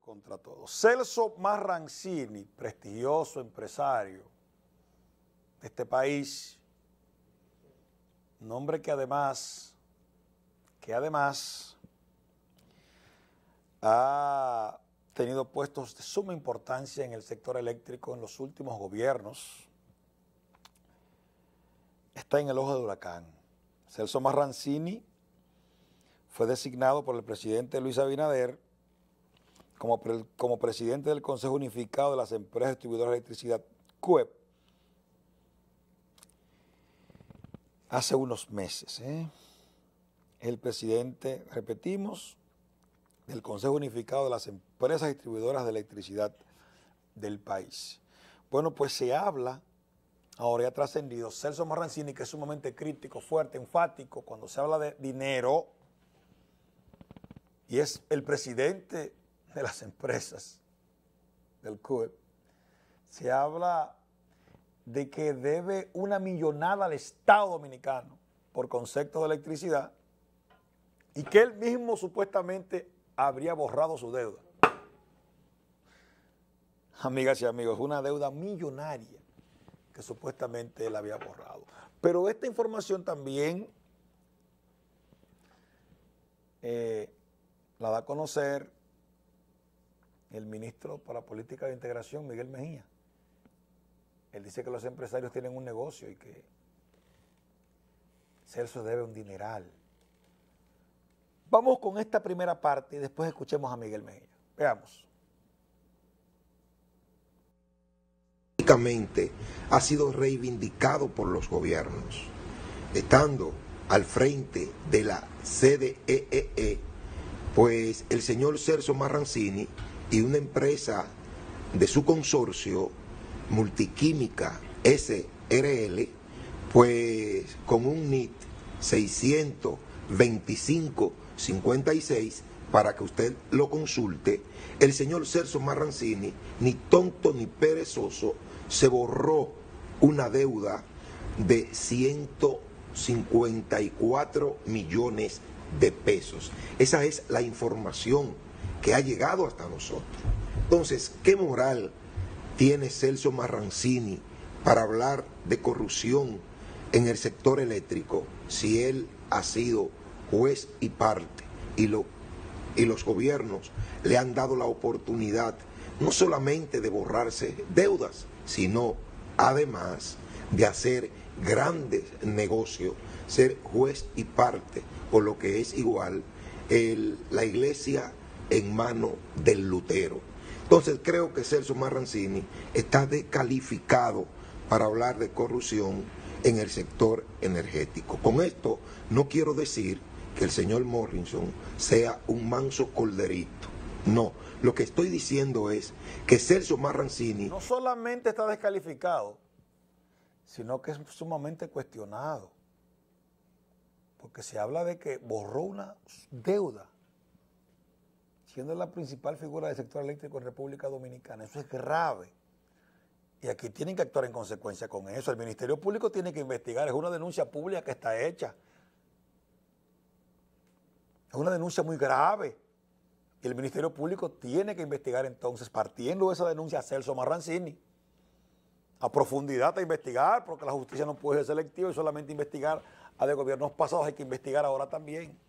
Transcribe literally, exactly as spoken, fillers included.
contra todos. Celso Marrancini, prestigioso empresario de este país, un hombre que además, que además ha tenido puestos de suma importancia en el sector eléctrico en los últimos gobiernos, está en el ojo del huracán. Celso Marrancini fue designado por el presidente Luis Abinader como, pre, como presidente del Consejo Unificado de las Empresas Distribuidoras de Electricidad, C U E P, hace unos meses. ¿eh? El presidente, repetimos, del Consejo Unificado de las Empresas Distribuidoras de Electricidad del país. Bueno, pues se habla, ahora ya trascendido, Celso Marrancini, que es sumamente crítico, fuerte, enfático, cuando se habla de dinero, y es el presidente de las empresas del C U E P, se habla de que debe una millonada al Estado Dominicano por concepto de electricidad y que él mismo supuestamente habría borrado su deuda. Amigas y amigos, una deuda millonaria que supuestamente él había borrado. Pero esta información también eh, la da a conocer el ministro para Política de Integración, Miguel Mejía. Él dice que los empresarios tienen un negocio y que Celso debe un dineral. Vamos con esta primera parte y después escuchemos a Miguel Mejía. Veamos. Ha sido reivindicado por los gobiernos, estando al frente de la C D E E E, pues el señor Celso Marrancini y una empresa de su consorcio, Multiquímica S R L, pues con un N I T seiscientos veinticinco cincuenta y seis, para que usted lo consulte, el señor Celso Marrancini, ni tonto ni perezoso, se borró una deuda de ciento cincuenta y cuatro millones de pesos. Esa es la información que ha llegado hasta nosotros. Entonces, ¿qué moral tiene Celso Marrancini para hablar de corrupción en el sector eléctrico si él ha sido juez y parte y, lo, y los gobiernos le han dado la oportunidad no solamente de borrarse deudas, sino además de hacer grandes negocios, ser juez y parte, o lo que es igual, el, la iglesia en mano del Lutero? Entonces creo que Celso Marrancini está descalificado para hablar de corrupción en el sector energético. Con esto no quiero decir que el señor Morrison sea un manso corderito. No, lo que estoy diciendo es que Celso Marrancini no solamente está descalificado, sino que es sumamente cuestionado, porque se habla de que borró una deuda, siendo la principal figura del sector eléctrico en República Dominicana. Eso es grave. Y aquí tienen que actuar en consecuencia con eso. El Ministerio Público tiene que investigar. Es una denuncia pública que está hecha. Es una denuncia muy grave. Y el Ministerio Público tiene que investigar entonces, partiendo de esa denuncia, a Celso Marrancini. A profundidad a investigar, porque la justicia no puede ser selectiva y solamente investigar a de gobiernos pasados. Hay que investigar ahora también.